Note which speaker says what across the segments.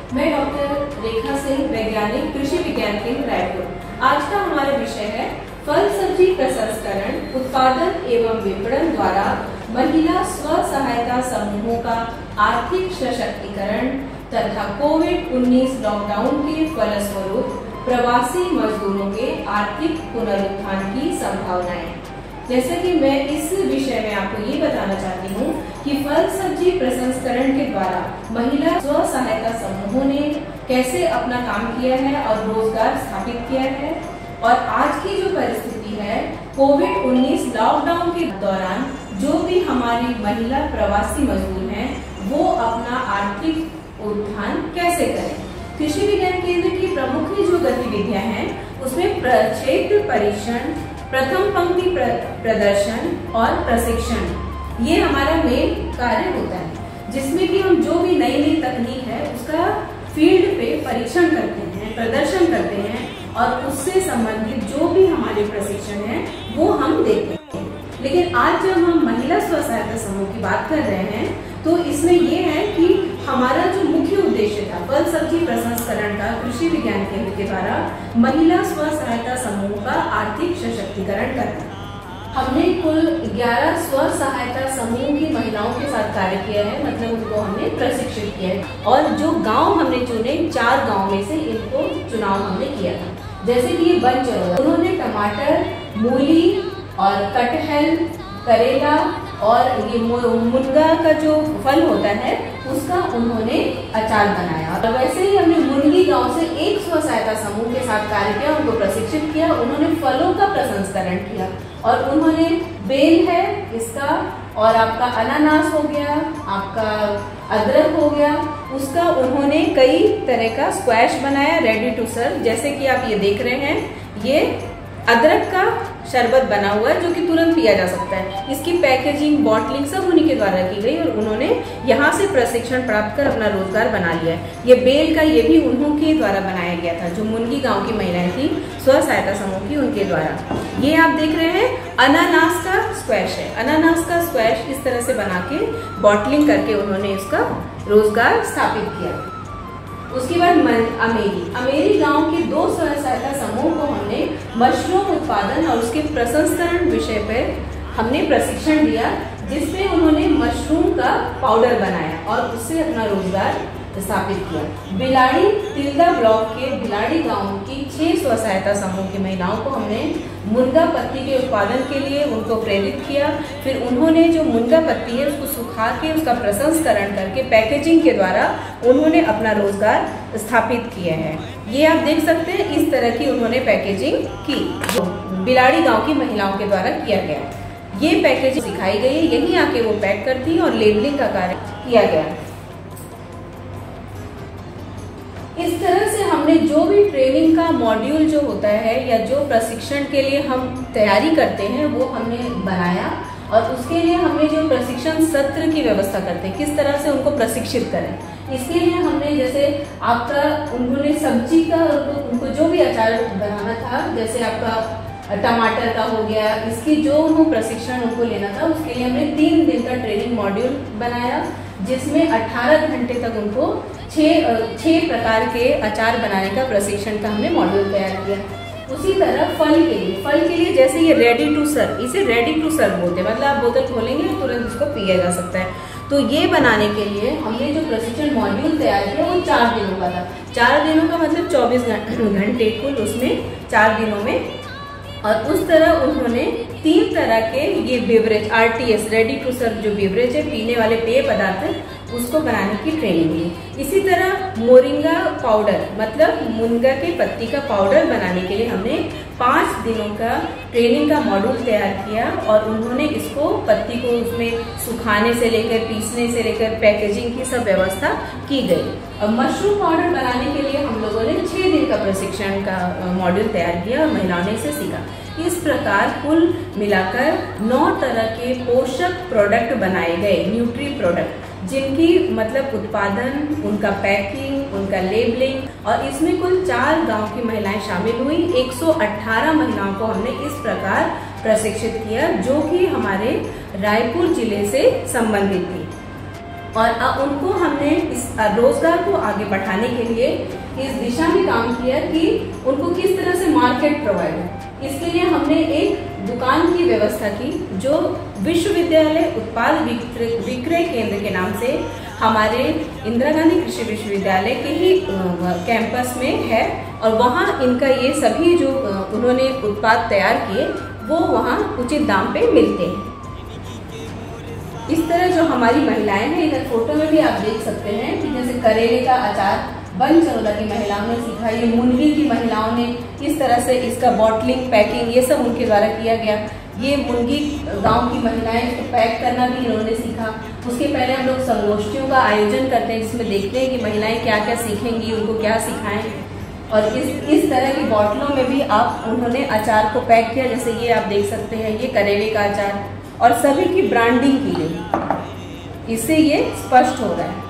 Speaker 1: मैं डॉक्टर रेखा सिंह, वैज्ञानिक, कृषि विज्ञान केंद्र रायपुर। आज का हमारा विषय है फल सब्जी प्रसंस्करण, उत्पादन एवं विपणन द्वारा महिला स्व सहायता समूहों का आर्थिक सशक्तिकरण तथा कोविड-19 लॉकडाउन के फलस्वरूप प्रवासी मजदूरों के आर्थिक पुनरुत्थान की संभावनाएं। जैसे कि मैं इस विषय में आपको ये बताना चाहती हूँ कि फल सब्जी प्रसंस्करण के द्वारा महिला स्व सहायता समूहों ने कैसे अपना काम किया है और रोजगार स्थापित किया है। और आज की जो परिस्थिति है, कोविड-19 लॉकडाउन के दौरान जो भी हमारी महिला प्रवासी मजदूर हैं, वो अपना आर्थिक उत्थान कैसे करें। कृषि विज्ञान केंद्र की प्रमुख जो गतिविधियां हैं, उसमें क्षेत्र परीक्षण, प्रथम पंक्ति प्रदर्शन और प्रशिक्षण, ये हमारा मेन कार्य होता है, जिसमें कि हम जो भी नई नई तकनीक है उसका फील्ड पे परीक्षण करते हैं, प्रदर्शन करते हैं और उससे संबंधित जो भी हमारे प्रशिक्षण है वो हम देते हैं। लेकिन आज जब हम महिला स्व सहायता समूह की बात कर रहे हैं, तो इसमें ये है कि हमारा जो मुख्य उद्देश्य था फल सब्जी प्रसंस्करण का कृषि विज्ञान केंद्र के द्वारा महिला स्व सहायता समूह का आर्थिक सशक्तिकरण करना। हमने कुल 11 स्व सहायता समूह की महिलाओं के साथ कार्य किया है, मतलब उनको हमने प्रशिक्षित किया है। और जो गांव हमने चुने, 4 गांव में से इनको चुनाव हमने किया था। जैसे कि ये बन चलो, उन्होंने टमाटर, मूली और कटहल, करेला और ये मुनगा का जो फल होता है उसका उन्होंने अचार बनाया। और वैसे ही हमने मुनगी गांव से एक स्व सहायता समूह के साथ कार्य किया, उनको प्रशिक्षित किया। उन्होंने फलों का प्रसंस्करण किया और उन्होंने बेल है इसका, और आपका अनानास हो गया, आपका अदरक हो गया, उसका उन्होंने कई तरह का स्क्वैश बनाया, रेडी टू सर्व। जैसे कि आप ये देख रहे हैं, ये अदरक का शरबत बना हुआ है जो कि तुरंत पिया जा सकता है। इसकी पैकेजिंग, बॉटलिंग सब उन्हीं के द्वारा की गई और उन्होंने यहाँ से प्रशिक्षण प्राप्त कर अपना रोजगार बना लिया है। ये बेल का, ये भी उन्हों के द्वारा बनाया गया था, जो मुनगी गांव की महिलाएं थी स्व सहायता समूह की, उनके द्वारा। ये आप देख रहे हैं अनानास का स्क्वैश है। अनानास का स्क्वैश इस तरह से बना के बॉटलिंग करके उन्होंने इसका रोजगार स्थापित किया। उसके बाद अमेरी गांव के 2 स्व सहायता समूह को हमने मशरूम उत्पादन और उसके प्रसंस्करण विषय पर हमने प्रशिक्षण दिया, जिसमें उन्होंने मशरूम का पाउडर बनाया और उससे अपना रोजगार स्थापित किया। बिलाड़ी तिल्दा ब्लॉक के बिलाड़ी गांव की 6 स्व सहायता समूह की महिलाओं को हमने मुनगा पत्ती के उत्पादन के लिए उनको प्रेरित किया। फिर उन्होंने जो मुनगा पत्ती है उसको सुखा के उसका प्रसंस्करण करके पैकेजिंग के द्वारा उन्होंने अपना रोजगार स्थापित किया है। ये आप देख सकते हैं, इस तरह की उन्होंने पैकेजिंग की, जो बिलाड़ी गाँव की महिलाओं के द्वारा किया गया। ये पैकेजिंग सिखाई गई, यहीं आके वो पैक करती और लेबलिंग का कार्य किया गया। इस तरह से हमने जो भी ट्रेनिंग का मॉड्यूल जो होता है या जो प्रशिक्षण के लिए हम तैयारी करते हैं वो हमने बनाया, और उसके लिए हमने जो प्रशिक्षण सत्र की व्यवस्था करते हैं, किस तरह से उनको प्रशिक्षित करें। इसके लिए हमने जैसे आपका उन्होंने सब्जी का उनको जो भी अचार बनाना था, जैसे आपका टमाटर का हो गया, इसकी जो उनको प्रशिक्षण उनको लेना था, उसके लिए हमने 3 दिन का ट्रेनिंग मॉड्यूल बनाया, जिसमें 18 घंटे तक उनको 6 प्रकार के अचार बनाने का प्रशिक्षण का हमने मॉड्यूल तैयार किया। उसी तरह फल के लिए जैसे ये रेडी टू सर्व, इसे रेडी टू सर्व बोलते हैं, मतलब आप बोतल खोलेंगे तुरंत इसको पिया जा सकता है। तो ये बनाने के लिए हमने जो प्रशिक्षण मॉड्यूल तैयार किया वो 4 दिनों का था। 4 दिनों का मतलब 24 घंटे कुल उसमें 4 दिनों में। और उस तरह उन्होंने 3 तरह के ये beverage, RTS ready to serve जो बेवरेज है, पीने वाले पेय पदार्थ है, उसको बनाने की ट्रेनिंग ली। इसी तरह मोरिंगा पाउडर, मतलब मुनगा के पत्ती का पाउडर बनाने के लिए हमने 5 दिनों का ट्रेनिंग का मॉड्यूल तैयार किया और उन्होंने इसको पत्ती को उसमें सुखाने से लेकर पीसने से लेकर पैकेजिंग की सब व्यवस्था की गई। और मशरूम पाउडर बनाने के लिए हम लोगों ने 6 दिन का प्रशिक्षण का मॉड्यूल तैयार किया और महिलाओं ने इसे सीखा। इस प्रकार कुल मिलाकर 9 तरह के पोषक प्रोडक्ट बनाए गए, न्यूट्री प्रोडक्ट, जिनकी मतलब उत्पादन, उनका पैकिंग, उनका लेबलिंग, और इसमें कुल 4 गांव की महिलाएं शामिल हुई। 118 महिलाओं को हमने इस प्रकार प्रशिक्षित किया, जो कि हमारे रायपुर जिले से संबंधित थी। और उनको हमने इस रोजगार को आगे बढ़ाने के लिए इस दिशा में काम किया कि उनको किस तरह से मार्केट प्रोवाइड हो। इसके लिए हमने एक दुकान की व्यवस्था की जो विश्वविद्यालय उत्पाद विक्रय केंद्र के नाम से हमारे इंदिरा गांधी कृषि विश्वविद्यालय के ही कैंपस में है, और वहाँ इनका ये सभी जो उन्होंने उत्पाद तैयार किए वो वहाँ उचित दाम पे मिलते हैं। इस तरह जो हमारी महिलाएं हैं, इधर फोटो में भी आप देख सकते हैं कि जैसे करेले का अचार बनचरौदा की महिलाओं ने सीखा, ये मुनगी की महिलाओं ने किस तरह से इसका बॉटलिंग पैकिंग ये सब उनके द्वारा किया गया। ये मुनगी गांव की महिलाएं इसको पैक करना भी इन्होंने सीखा। उसके पहले हम लोग संगोष्ठियों का आयोजन करते हैं जिसमें देखते हैं कि महिलाएं क्या क्या सीखेंगी, उनको क्या सिखाएं, और इस तरह की बॉटलों में भी आप उन्होंने अचार को पैक किया। जैसे ये आप देख सकते हैं, ये करेले का अचार, और सभी की ब्रांडिंग की गई, इससे ये स्पष्ट हो रहा है।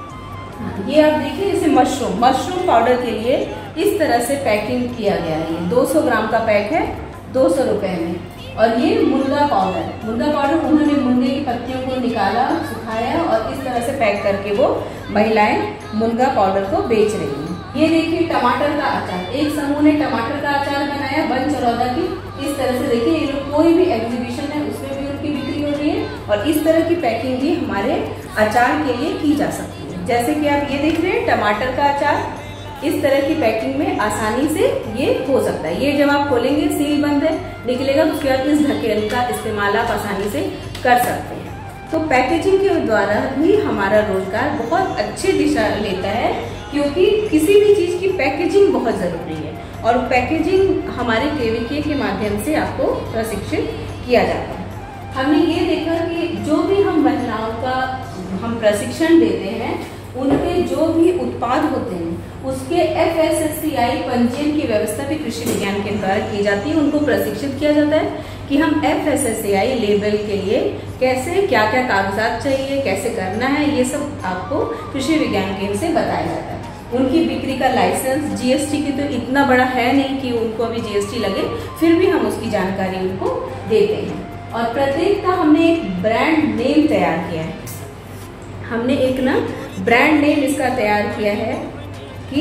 Speaker 1: ये आप देखिए, जैसे मशरूम पाउडर के लिए इस तरह से पैकिंग किया गया है। ये 200 ग्राम का पैक है 200 रुपए में। और ये मुनगा पाउडर उन्होंने मुनगे की पत्तियों को निकाला, सुखाया और इस तरह से पैक करके वो महिलाएं मुनगा पाउडर को बेच रही हैं। ये देखिए टमाटर का अचार, एक समूह ने टमाटर का अचार बनाया बनचरौदा की। इस तरह से देखिए, ये लोग कोई भी एग्जीबिशन है उसमें भी उनकी बिक्री हो रही है, और इस तरह की पैकिंग भी हमारे अचार के लिए की जा सकती है। जैसे कि आप ये देख रहे हैं टमाटर का अचार, इस तरह की पैकिंग में आसानी से ये हो सकता है। ये जब आप खोलेंगे सील बंद है, निकलेगा, उसके बाद इस ढक्कन का इस्तेमाल आप आसानी से कर सकते हैं। तो पैकेजिंग के द्वारा भी हमारा रोजगार बहुत अच्छी दिशा लेता है, क्योंकि किसी भी चीज की पैकेजिंग बहुत जरूरी है, और पैकेजिंग हमारे केवीके के माध्यम से आपको प्रशिक्षित किया जाता है। हमने ये देखा कि जो भी हम महिलाओं का हम प्रशिक्षण देते हैं, उनके जो भी उत्पाद होते हैं उसके FSSAI पंजीयन की व्यवस्था भी कृषि विज्ञान के द्वारा की जाती है। उनको प्रशिक्षित किया जाता है कि हम FSSAI लेबल के लिए कैसे क्या क्या कागजात चाहिए, कैसे करना है, ये सब आपको कृषि विज्ञान केंद्र से बताया जाता है। उनकी बिक्री का लाइसेंस, GST की तो इतना बड़ा है नहीं कि उनको अभी GST लगे, फिर भी हम उसकी जानकारी उनको देते हैं। और प्रत्येक का हमने एक ब्रांड नेम तैयार किया है। हमने एक ना ब्रांड नेम इसका तैयार किया है कि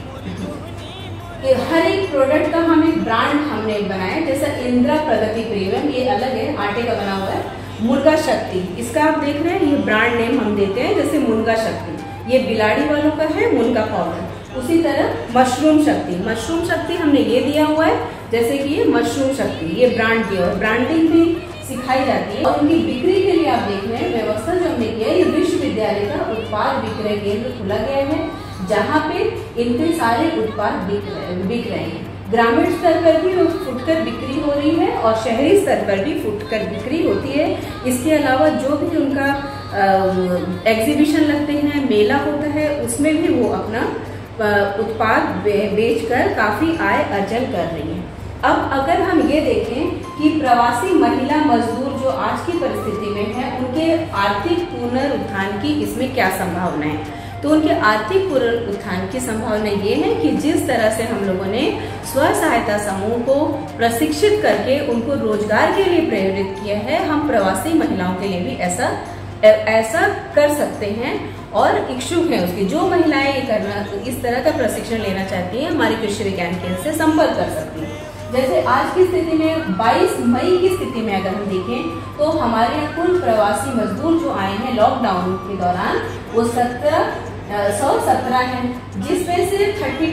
Speaker 1: हर एक प्रोडक्ट का हम एक ब्रांड हमने बनाया। जैसा इंदिरा प्रगति प्रीमियम, ये अलग है, आटे का बना हुआ है। मुर्गा शक्ति, इसका आप देख रहे हैं, ये ब्रांड नेम हम देते हैं। जैसे मुर्गा शक्ति, ये बिलाड़ी वालों का है, मुनगा पाउडर। उसी तरह मशरूम शक्ति हमने ये दिया हुआ है, जैसे कि ये मशरूम शक्ति, ये ब्रांड दिया, और ब्रांडिंग भी सिखाई जाती है। और उनकी बिक्री के लिए आप देख रहे हैं व्यवस्था जो हमने किया है, ये विश्वविद्यालय का उत्पाद विक्रय केंद्र खुला गया है, जहाँ पे इनके सारे उत्पाद बिक रहे हैं। ग्रामीण स्तर पर भी फुटकर बिक्री हो रही है और शहरी स्तर पर भी फुटकर बिक्री होती है। इसके अलावा जो भी उनका एग्जीबिशन लगते हैं, मेला होता है, उसमें भी वो अपना उत्पाद बेचकर काफी आय अर्जन कर रही है। अब अगर हम ये देखें कि प्रवासी महिला मजदूर जो आज की परिस्थिति में है, उनके आर्थिक पुनरुत्थान की इसमें क्या संभावना है, तो उनके आर्थिक पुनरुत्थान की संभावना ये है कि जिस तरह से हम लोगों ने स्व सहायता समूह को प्रशिक्षित करके उनको रोजगार के लिए प्रेरित किया है, हम प्रवासी महिलाओं के लिए भी ऐसा कर सकते हैं और इच्छुक हैं उसकी। जो महिलाएं ये करना इस तरह का प्रशिक्षण लेना चाहती हैं, हमारे कृषि विज्ञान केंद्र से संपर्क कर सकती हैं। जैसे आज की स्थिति में 22 मई की स्थिति में अगर हम देखें तो हमारे यहाँ कुल प्रवासी मजदूर जो आए हैं लॉकडाउन के दौरान, वो 117 हैं, जिसमें से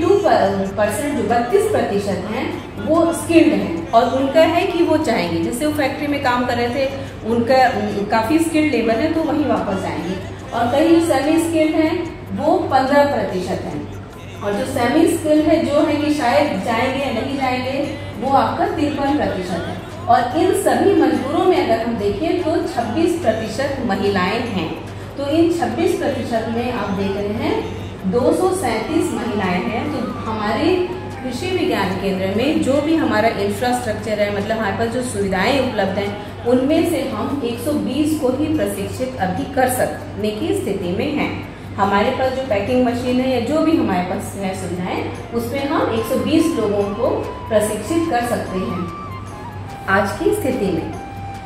Speaker 1: 32% जो 32% हैं वो स्किल्ड हैं, और उनका है कि वो चाहेंगे, जैसे वो फैक्ट्री में काम कर रहे थे, उनका काफी स्किल्ड लेबर है तो वहीं वापस जाएंगे। और कई जो सेमी स्किल्ड हैं वो 15% हैं, और जो सेमी स्किल्ड है जो है कि शायद जाएंगे या नहीं जाएंगे, वो आपका 53% है। और इन सभी मजदूरों में अगर हम देखें तो 26% महिलाएं हैं। तो इन 26% में आप देख रहे हैं 237 महिलाएं हैं। तो हमारे कृषि विज्ञान केंद्र में जो भी हमारा इंफ्रास्ट्रक्चर है, मतलब हमारे पास जो सुविधाएं उपलब्ध हैं, उनमें से हम 120 को ही प्रशिक्षित अभी कर सकने की स्थिति में हैं। हमारे पास जो पैकिंग मशीन है या जो भी हमारे पास है सुविधाएं, उसमें हम 120 लोगों को प्रशिक्षित कर सकते हैं आज की स्थिति में।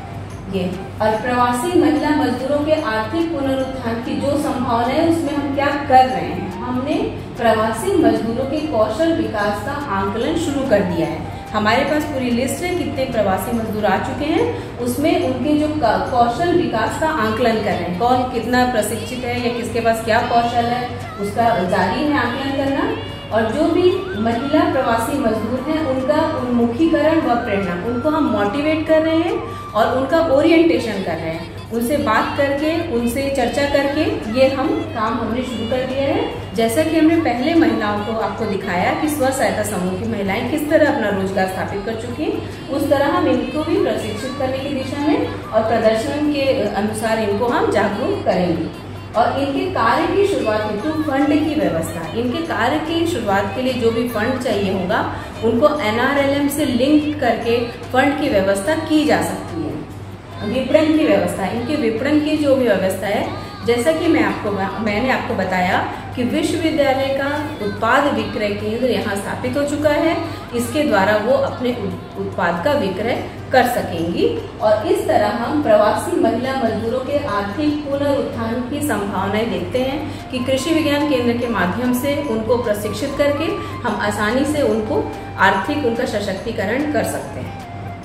Speaker 1: ये और प्रवासी महिला मजदूरों के आर्थिक पुनरुत्थान की जो संभावना है उसमें हम क्या कर रहे हैं, हमने प्रवासी मजदूरों के कौशल विकास का आंकलन शुरू कर दिया है। हमारे पास पूरी लिस्ट है कितने प्रवासी मजदूर आ चुके हैं, उसमें उनके जो कौशल विकास का आंकलन कर रहे हैं, कौन कितना प्रशिक्षित है या किसके पास क्या कौशल है उसका जारी है आंकलन करना। और जो भी महिला प्रवासी मजदूर हैं उनका उन्मुखीकरण व प्रेरणा, उनको हम मोटिवेट कर रहे हैं और उनका ओरिएंटेशन कर रहे हैं, उनसे बात करके उनसे चर्चा करके ये हम काम हमने शुरू कर दिया है। जैसा कि हमने पहले महिलाओं को आपको दिखाया कि स्व सहायता समूह की महिलाएं किस तरह अपना रोजगार स्थापित कर चुकी हैं, उस तरह हम इनको भी प्रशिक्षित करने की दिशा में और प्रदर्शन के अनुसार इनको हम जागरूक करेंगे। और इनके कार्य की शुरुआत हेतु फंड की व्यवस्था, इनके कार्य की शुरुआत के लिए जो भी फंड चाहिए होगा उनको NRLM से लिंक करके फंड की व्यवस्था की जा सकती है। विपणन की व्यवस्था, इनके विपणन की जो भी व्यवस्था है, जैसा कि मैंने आपको बताया कि विश्वविद्यालय का उत्पाद विक्रय केंद्र यहाँ स्थापित हो चुका है, इसके द्वारा वो अपने उत्पाद का विक्रय कर सकेंगी। और इस तरह हम प्रवासी महिला मजदूरों के आर्थिक पुनरुत्थान की संभावनाएं देखते हैं कि कृषि विज्ञान केंद्र के माध्यम से उनको प्रशिक्षित करके हम आसानी से उनको आर्थिक उनका सशक्तिकरण कर सकते हैं।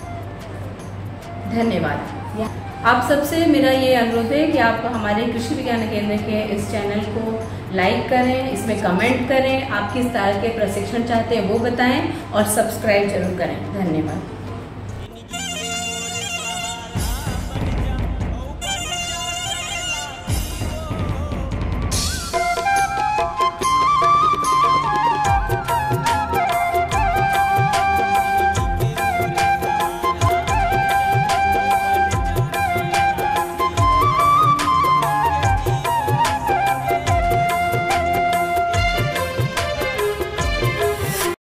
Speaker 1: धन्यवाद। आप सबसे मेरा ये अनुरोध है कि आप हमारे कृषि विज्ञान केंद्र के इस चैनल को लाइक करें, इसमें कमेंट करें, आप किस तरह के प्रशिक्षण चाहते हैं वो बताएं और सब्सक्राइब जरूर करें। धन्यवाद।